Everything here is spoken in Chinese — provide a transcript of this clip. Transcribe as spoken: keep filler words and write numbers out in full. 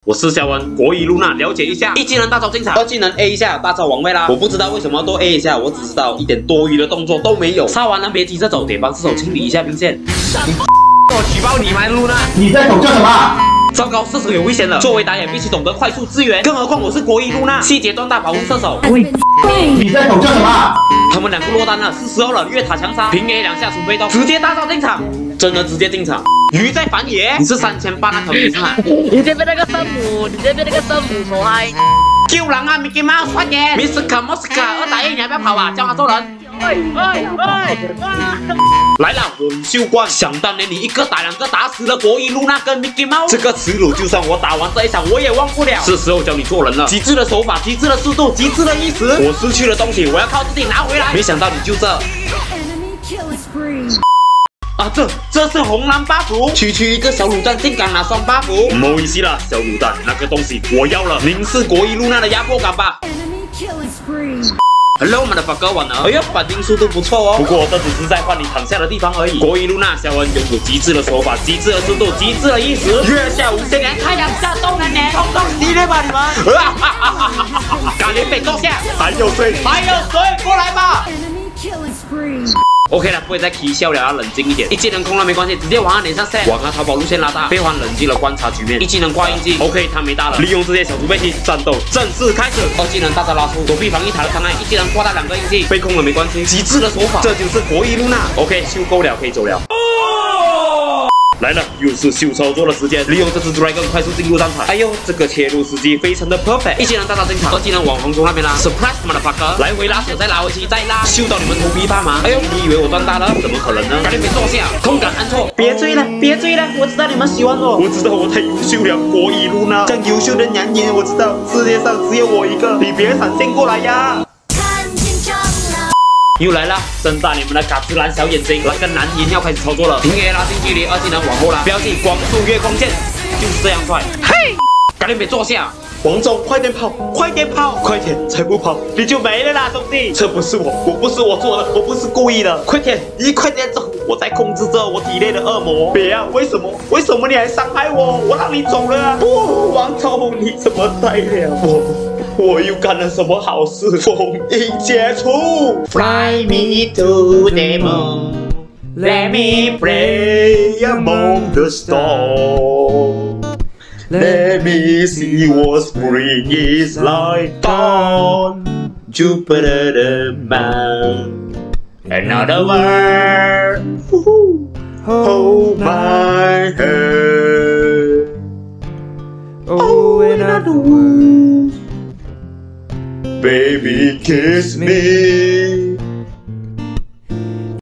我是小文，国语露娜，了解一下。一技能大招进场，二技能 A 一下，大招王位啦。我不知道为什么多 A 一下，我只知道一点多余的动作都没有。杀完了别急着走，得帮这手清理一下兵线。你我举报你吗，露娜？ 你在抖叫什么？ 糟糕，射手有危险了！作为打野，必须懂得快速支援，更何况我是国一露娜，细节断大保护射手。 喂，你在抖叫什么？ 他们两个落单了，是时候了，越塔强杀，平 A 两下纯被动，直接大招进场，真的直接进场。鱼在反野，你是三千八那条鱼是吗？ 你这边那个圣母，你这边那个圣母手嗨！ 救人啊 ，Mickey Mouse， 快点 ！Mister Moska， 二打一，你还不要跑啊？叫他揍人！ 喂喂喂！ 来了，稳秀冠！想当年你一个打两个打死了国一露娜跟 Mickey Mouse， 这个耻辱就算我打完这一场我也忘不了。是时候教你做人了，极致的手法，极致的速度，极致的意识。我失去的东西，我要靠自己拿回来。没想到你就这。 啊，这这是红蓝 buff， 区区一个小卤蛋竟敢拿双 buff， 不好意思啦，小卤蛋，那个东西我要了，凝视国一露娜的压迫感吧。Hello， 我们的法哥完了，哎呦，反应速度不错哦。不过这只是在换你躺下的地方而已。国一露娜，小文拥有极致的手法，极致的速度，极致的意识。月下无限年，太阳下冬人年，通通熄灭吧你们！赶紧被坐下，还有谁？还有谁？过来吧！ OK 了，不会再 K 笑了，要冷静一点。一技能空了没关系，直接往他脸上 set， 往他淘宝路线拉大。飞环冷静了观察局面，一技能挂印记 ，OK 他没大了。利用这些小猪背器，战斗正式开始。二技能大招拉出，躲避防御塔的伤害，一技能挂大两个印记，被控了没关系，极致的手法，这就是国一露娜。OK 修够了，可以走了。 来了，又是秀操作的时间，利用这只 Dragon 快速进入战场。哎呦，这个切入时机非常的 perfect， 一技能大招进场，二技能往黄忠那边拉 ，surprise 他的 fucker， 来回拉扯再拉回去再拉，秀到你们头皮发麻。哎呦，你以为我赚大了？怎么可能呢？赶紧别坐下，空感按错，别追了，别追了，我知道你们喜欢我，我知道我太优秀了，国一露娜，这样优秀的男人我知道，世界上只有我一个，你别闪现过来呀！ 又来了，睁大你们的嘎吱蓝小眼睛，那个男人要开始操作了。平 A 拉近距离，二技能往后拉，标记光速月光剑，就是这样帅。嘿，赶紧别坐下，王总，快点跑，快点跑，快点，再不跑你就没了啦，兄弟。这不是我，我不是我做的，我不是故意的。快点，你快点走，我在控制着我体内的恶魔。别啊，为什么？为什么你还伤害我？我让你走了啊！不，王总，你怎么带了我？ 我又干了什么好事？封印解除 ，Fly me to the moon, let me play among the stars, let me see what spring is like on Jupiter the moon. Another world, hold my hand. Oh, another world. Baby, kiss me.